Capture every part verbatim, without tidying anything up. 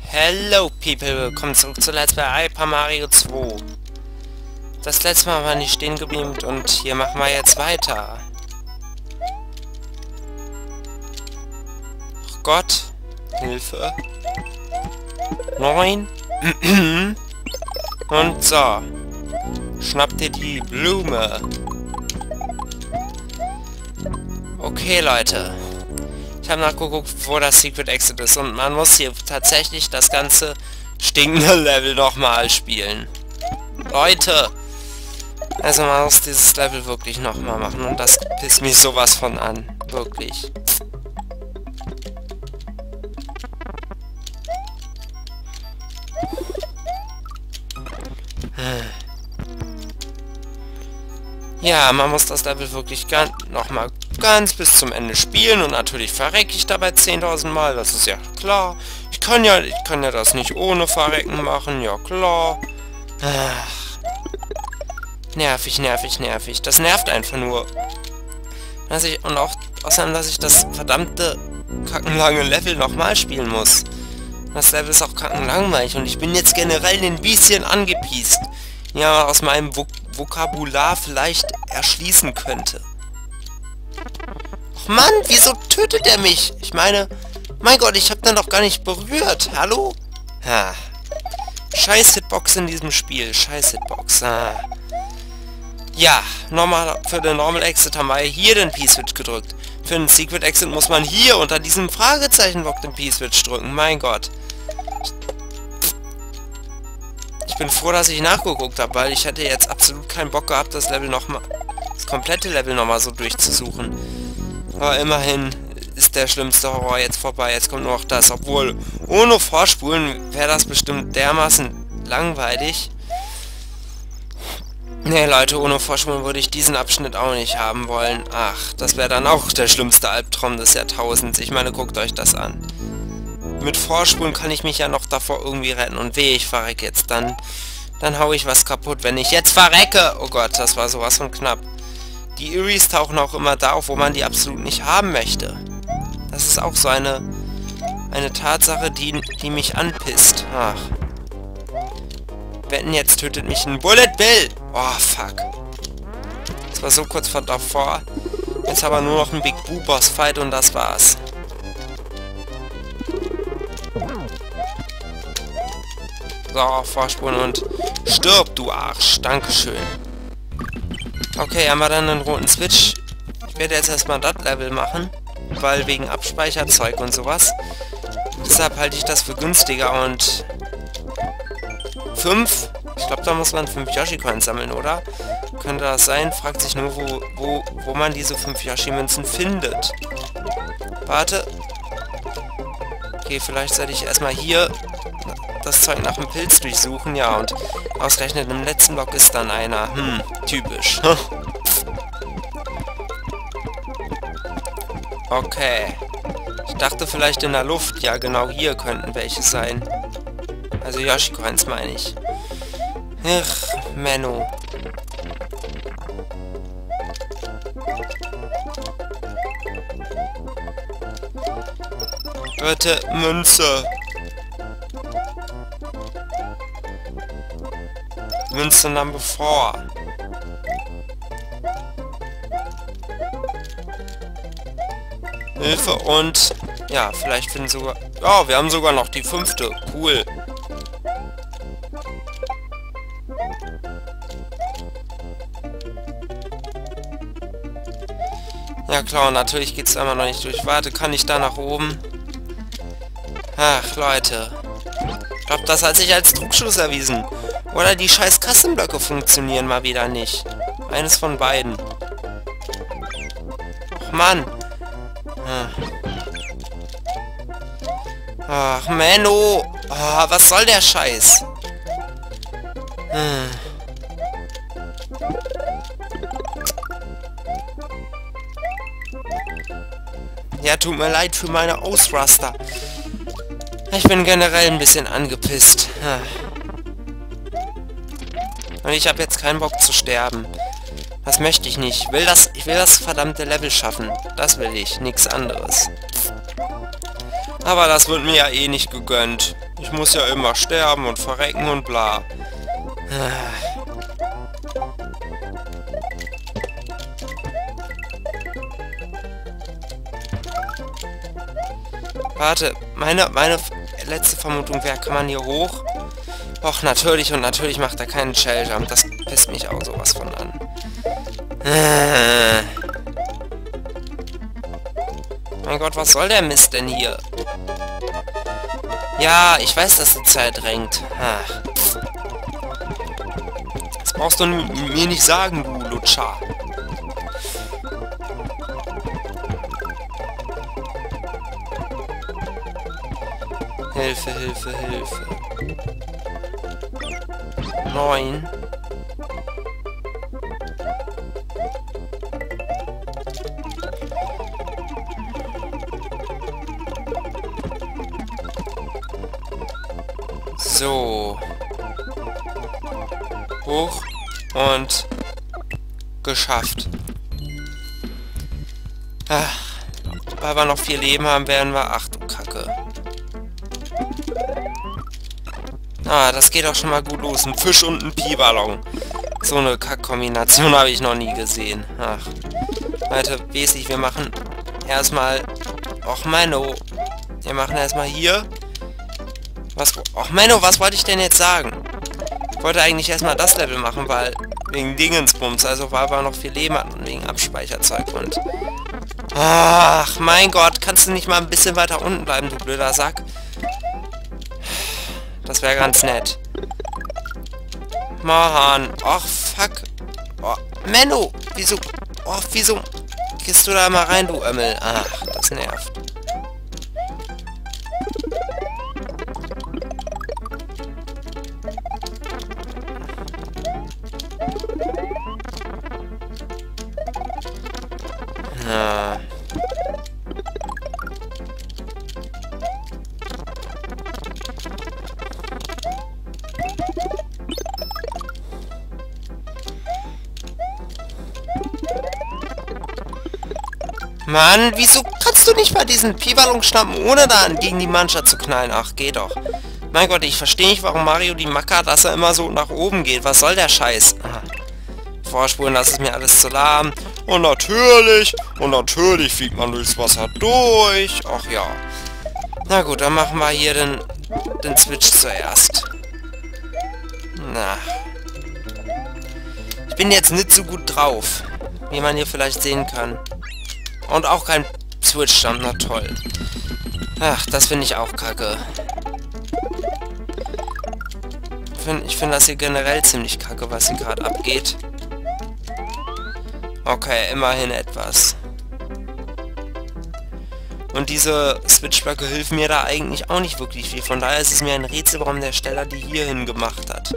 Hello people, willkommen zurück zu Let's Play Hyper Mario zwei. Das letzte Mal waren die stehen geblieben und hier machen wir jetzt weiter. Ach Gott, Hilfe. Neun. Und so. Schnapp dir die Blume. Okay, Leute. Ich habe nachgeguckt, wo das Secret Exit ist und man muss hier tatsächlich das ganze stinkende Level nochmal spielen. Leute! Also man muss dieses Level wirklich nochmal machen und das pisst mich sowas von an. Wirklich. Ja, man muss das Level wirklich ganz, nochmal ganz bis zum Ende spielen und natürlich verrecke ich dabei zehntausend Mal, das ist ja klar. Ich kann ja, ich kann ja das nicht ohne Verrecken machen, ja klar. Ach. Nervig, nervig, nervig. Das nervt einfach nur. Dass ich, und auch außerdem, dass ich das verdammte kackenlange Level nochmal spielen muss. Das Level ist auch kackenlangweilig und ich bin jetzt generell ein bisschen angepiest. Ja, aus meinem Vok Vokabular vielleicht erschließen könnte. Och Mann, wieso tötet er mich? Ich meine, mein Gott, ich habe dann doch gar nicht berührt. Hallo? Ha. Scheiß Hitbox in diesem Spiel. Scheiß Hitbox. Ah. Ja, normal, für den Normal Exit haben wir hier den P-Switch gedrückt. Für den Secret Exit muss man hier unter diesem Fragezeichenblock den P-Switch drücken. Mein Gott. Ich bin froh, dass ich nachgeguckt habe, weil ich hätte jetzt absolut keinen Bock gehabt, das Level noch mal, das komplette Level nochmal so durchzusuchen. Aber immerhin ist der schlimmste Horror jetzt vorbei. Jetzt kommt nur noch das. Obwohl, ohne Vorspulen wäre das bestimmt dermaßen langweilig. Nee, Leute, ohne Vorspulen würde ich diesen Abschnitt auch nicht haben wollen. Ach, das wäre dann auch der schlimmste Albtraum des Jahrtausends. Ich meine, guckt euch das an. Mit Vorspulen kann ich mich ja noch davor irgendwie retten. Und wehe, ich verrecke jetzt. Dann, dann hau ich was kaputt, wenn ich jetzt verrecke. Oh Gott, das war sowas von knapp. Die Iris tauchen auch immer da auf, wo man die absolut nicht haben möchte. Das ist auch so eine, eine Tatsache, die, die mich anpisst. Ach. Wetten, jetzt tötet mich ein Bullet Bill. Oh, fuck. Das war so kurz vor davor. Jetzt aber nur noch ein Big Boo Boss Fight und das war's. So, Vorspulen und stirb, du Arsch. Dankeschön. Okay, haben wir dann einen roten Switch. Ich werde jetzt erstmal das Level machen, weil wegen Abspeicherzeug und sowas. Deshalb halte ich das für günstiger und fünf. Ich glaube, da muss man fünf Yoshi-Coins sammeln, oder? Könnte das sein? Fragt sich nur, wo, wo, wo man diese fünf Yoshi-Münzen findet. Warte. Okay, vielleicht sollte ich erstmal hier das Zeug nach dem Pilz durchsuchen. Ja, und ausgerechnet im letzten Block ist dann einer. Hm, typisch. Okay. Ich dachte vielleicht in der Luft. Ja, genau hier könnten welche sein. Also Yoshi-Coins meine ich. Ach, Menno. Bitte, Münze. Münze Number four. Hilfe und... Ja, vielleicht finden sogar... Ja, wir haben sogar noch die fünfte. Cool. Ja klar, und natürlich geht es immer noch nicht durch. Warte, kann ich da nach oben? Ach, Leute. Ich glaube, das hat sich als Trugschluss erwiesen. Oder die scheiß Kassenblöcke funktionieren mal wieder nicht. Eines von beiden. Ach, Mann. Ach, Menno. Oh, was soll der Scheiß? Hm. Ja, tut mir leid für meine Ausraster. Ich bin generell ein bisschen angepisst. Und ich habe jetzt keinen Bock zu sterben. Das möchte ich nicht. Ich will das, ich will das verdammte Level schaffen. Das will ich, nichts anderes. Aber das wird mir ja eh nicht gegönnt. Ich muss ja immer sterben und verrecken und bla. Warte, meine, meine letzte Vermutung wäre, kann man hier hoch? Och, natürlich und natürlich macht er keinen Shelljump. Das pisst mich auch sowas von an. Äh. Mein Gott, was soll der Mist denn hier? Ja, ich weiß, dass die Zeit drängt. Ach. Das brauchst du mir nicht sagen, du Lutscher. Hilfe, Hilfe, Hilfe. Neun. So. Hoch und geschafft. Ach, weil wir noch vier Leben haben, werden wir... Ach du Kacke. Ah, das geht auch schon mal gut los. Ein Fisch und ein Pi-Ballon. So eine Kack-Kombination habe ich noch nie gesehen. Ach. Leute, wesentlich, wir machen erstmal... Och, Menno. Wir machen erstmal hier... Was... Och, Menno, was wollte ich denn jetzt sagen? Ich wollte eigentlich erstmal das Level machen, weil... Wegen Dingensbums, also weil wir noch viel Leben hatten und wegen Abspeicherzeug und... Ach, mein Gott, kannst du nicht mal ein bisschen weiter unten bleiben, du blöder Sack? Das wäre ganz nett. Mann. Och, fuck. Oh, Menno. Wieso... Oh, wieso... Gehst du da mal rein, du Ömmel? Ach, das nervt. Ja. Mann, wieso kannst du nicht mal diesen Pi-Ballon schnappen, ohne da gegen die Mannschaft zu knallen? Ach, geh doch. Mein Gott, ich verstehe nicht, warum Mario die Macke hat, dass er immer so nach oben geht. Was soll der Scheiß? Aha. Vorspulen, das ist mir alles zu lahm. Und natürlich, und natürlich fliegt man durchs Wasser durch. Ach ja. Na gut, dann machen wir hier den, den Switch zuerst. Na. Ich bin jetzt nicht so gut drauf, wie man hier vielleicht sehen kann. Und auch kein Switch-Jump, na toll. Ach, das finde ich auch kacke. Ich finde ich find das hier generell ziemlich kacke, was hier gerade abgeht. Okay, immerhin etwas. Und diese Switch-Blöcke hilft mir da eigentlich auch nicht wirklich viel. Von daher ist es mir ein Rätsel, warum der Steller die hierhin gemacht hat.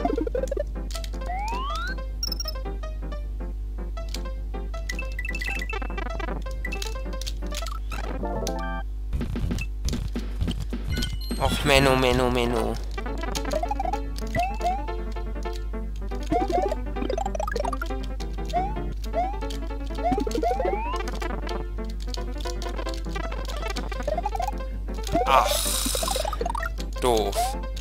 Och, Menno, Menno, Menno. Ach, doof.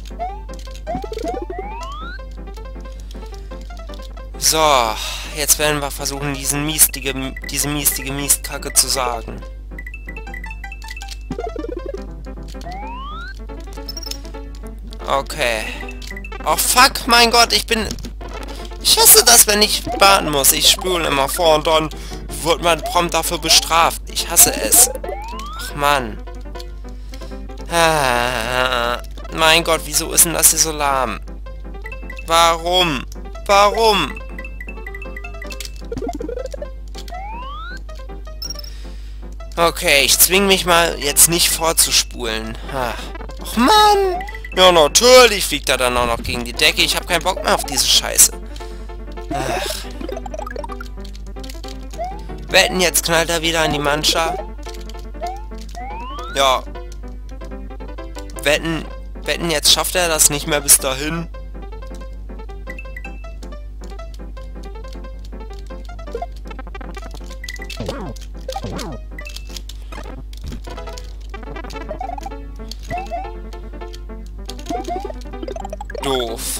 So, jetzt werden wir versuchen, diesen miestige, diese miestige Miestkacke zu sagen. Okay. Oh fuck, mein Gott, ich bin... Ich hasse das, wenn ich warten muss. Ich spüle immer vor und dann wird man prompt dafür bestraft. Ich hasse es. Ach Mann. Ah, mein Gott, wieso ist denn das hier so lahm? Warum? Warum? Okay, ich zwing mich mal jetzt nicht vorzuspulen. Ach, ach Mann! Ja, natürlich fliegt er dann auch noch gegen die Decke. Ich habe keinen Bock mehr auf diese Scheiße. Ach. Wetten, jetzt knallt er wieder an die Mannschaft. Ja. Wetten, wetten, jetzt schafft er das nicht mehr bis dahin. Doof.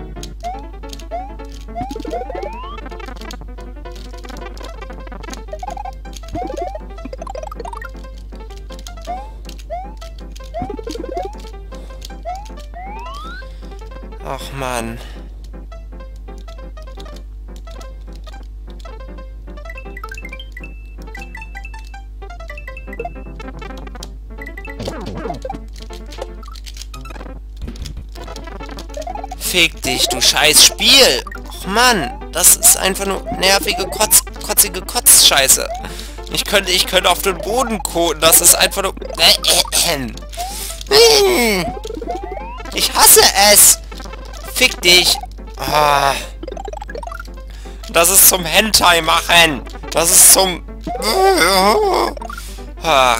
Ach Mann. Fick dich, du scheiß Spiel! Och Mann, das ist einfach nur nervige, kotz, kotzige Kotzscheiße. Ich könnte, ich könnte auf den Boden koten, das ist einfach nur... Ich hasse es! Fick dich! Ah. Das ist zum Hentai machen! Das ist zum... Ach...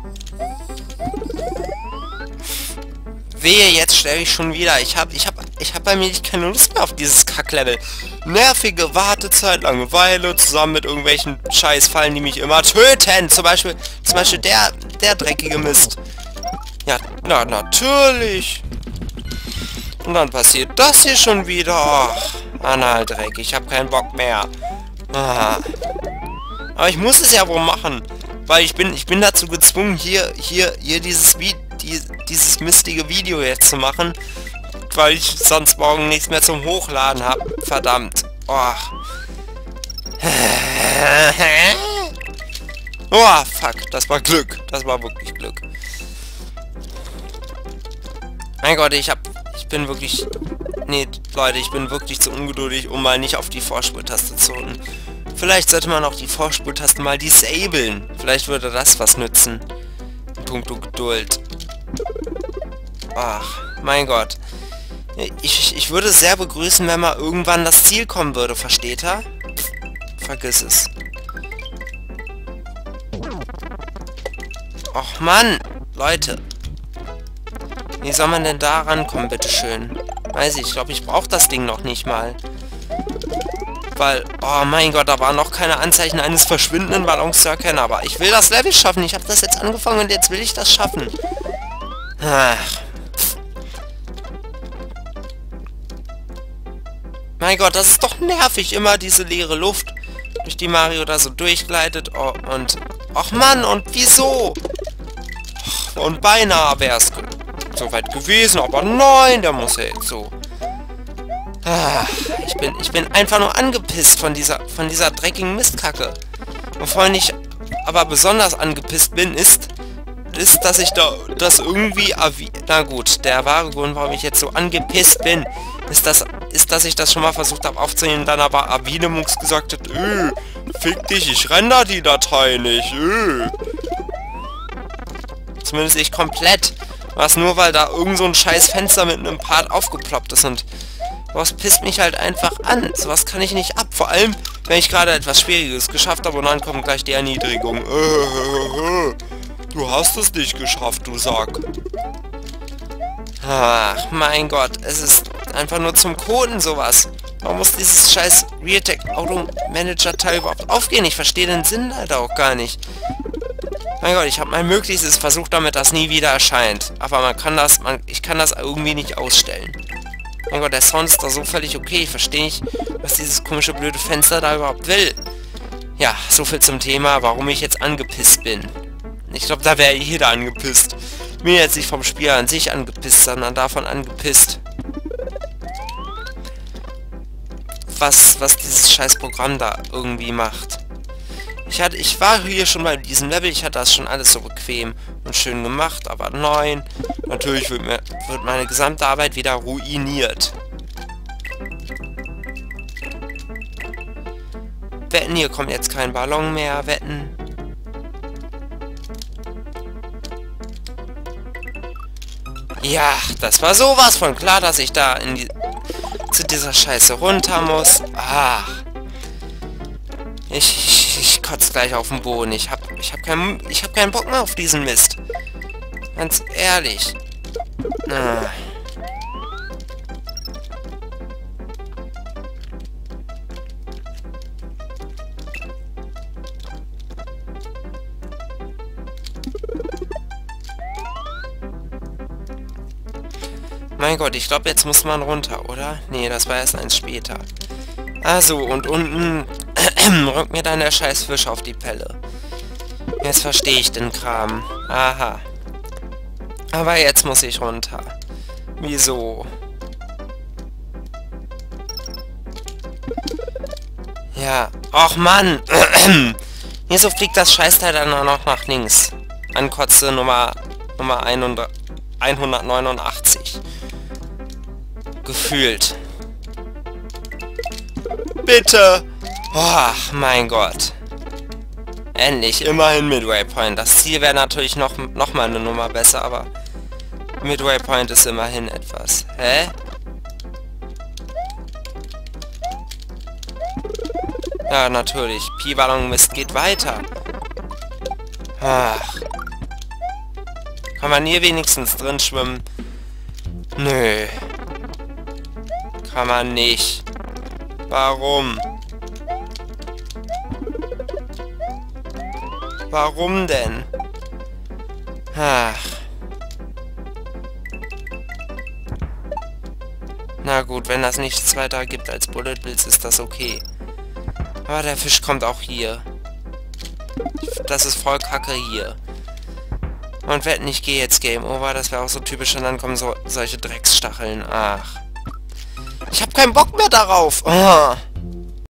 Wehe, jetzt stelle ich schon wieder. Ich habe ich hab, ich hab bei mir nicht keine Lust mehr auf dieses Kacklevel. Nervige Wartezeit, Langeweile, zusammen mit irgendwelchen Scheißfallen, die mich immer töten. Zum Beispiel, zum Beispiel der, der dreckige Mist. Ja, na, natürlich. Und dann passiert das hier schon wieder. Ach, Analdreck, ich habe keinen Bock mehr. Ah. Aber ich muss es ja wohl machen. Weil ich bin, ich bin dazu gezwungen, hier, hier, hier dieses Video... Die, dieses mistige Video jetzt zu machen, weil ich sonst morgen nichts mehr zum Hochladen habe. Verdammt. Oh. Oh, fuck. Das war Glück. Das war wirklich Glück. Mein Gott, ich hab... Ich bin wirklich... Nee, Leute, ich bin wirklich zu ungeduldig, um mal nicht auf die Vorspultaste zu drücken. Vielleicht sollte man auch die Vorspultaste mal disablen. Vielleicht würde das was nützen. Punkto Geduld. Ach, mein Gott. Ich, ich würde sehr begrüßen, wenn mal irgendwann das Ziel kommen würde, versteht er? Vergiss es. Och Mann, Leute. Wie soll man denn da rankommen, bitteschön? Weiß ich, ich glaube, ich brauche das Ding noch nicht mal. Weil, oh mein Gott, da waren noch keine Anzeichen eines verschwindenden Ballons zu erkennen. Aber ich will das Level schaffen. Ich habe das jetzt angefangen und jetzt will ich das schaffen. Ach. Mein Gott, das ist doch nervig, immer diese leere Luft, durch die Mario da so durchgleitet. Oh, und... Ach Mann, und wieso? Und beinahe wäre es so weit gewesen, aber nein, der muss ja jetzt so. Ach, ich bin, ich bin einfach nur angepisst von dieser, von dieser dreckigen Mistkacke. Wovon ich aber besonders angepisst bin, ist... ist, dass ich da das irgendwie... Na gut, der wahre Grund, warum ich jetzt so angepisst bin, ist, dass, ist, dass ich das schon mal versucht habe aufzunehmen, dann aber Avinemux gesagt hat, öh, fick dich, ich render die Datei nicht, öh. Zumindest ich komplett. Was nur, weil da irgend so ein scheiß Fenster mit einem Part aufgeploppt ist und was pisst mich halt einfach an. Sowas kann ich nicht ab. Vor allem, wenn ich gerade etwas Schwieriges geschafft habe und dann kommt gleich die Erniedrigung. Äh, äh, äh. Du hast es nicht geschafft, du Sack. Ach, mein Gott. Es ist einfach nur zum Coden sowas. Warum muss dieses scheiß Realtek Auto Manager Teil überhaupt aufgehen? Ich verstehe den Sinn halt auch gar nicht. Mein Gott, ich habe mein Möglichstes versucht, damit das nie wieder erscheint. Aber man kann das, man, ich kann das irgendwie nicht ausstellen. Mein Gott, der Sound ist da so völlig okay. Ich verstehe nicht, was dieses komische blöde Fenster da überhaupt will. Ja, so viel zum Thema, warum ich jetzt angepisst bin. Ich glaube, da wäre jeder angepisst. Mir jetzt nicht vom Spiel an sich angepisst, sondern davon angepisst. Was, was dieses scheiß Programm da irgendwie macht. Ich hatte, ich war hier schon bei diesem Level, ich hatte das schon alles so bequem und schön gemacht, aber nein, natürlich wird, mir, wird meine gesamte Arbeit wieder ruiniert. Wetten, hier kommt jetzt kein Ballon mehr, wetten. Ja, das war sowas von klar, dass ich da in die, zu dieser Scheiße runter muss. Ah. Ich, ich, ich kotze gleich auf den Boden. Ich hab, ich hab keinen, ich hab keinen Bock mehr auf diesen Mist. Ganz ehrlich. Ah. Mein Gott, ich glaube, jetzt muss man runter, oder? Nee, das war erst eins später. Also, und unten rückt mir dann der scheiß Fisch auf die Pelle. Jetzt verstehe ich den Kram. Aha. Aber jetzt muss ich runter. Wieso? Ja. Och Mann! Wieso fliegt das Scheißteil dann auch noch nach links? Ankotze Nummer, Nummer hundertneunundachtzig. Gefühlt. Bitte! Och, mein Gott. Endlich, immerhin Midway Point. Das Ziel wäre natürlich noch, noch mal eine Nummer besser, aber Midway Point ist immerhin etwas. Hä? Ja, natürlich. Pi-Ballon-Mist geht weiter. Ach. Kann man hier wenigstens drin schwimmen? Nö. Kann man nicht. Warum? Warum denn? Ach. Na gut, wenn das nichts weiter gibt als Bullet Bills, ist das okay. Aber der Fisch kommt auch hier. Das ist voll Kacke hier. Und wetten, ich gehe jetzt Game Over, das wäre auch so typisch, und dann kommen so solche Drecksstacheln. Ach. Ich habe keinen Bock mehr darauf. Oh.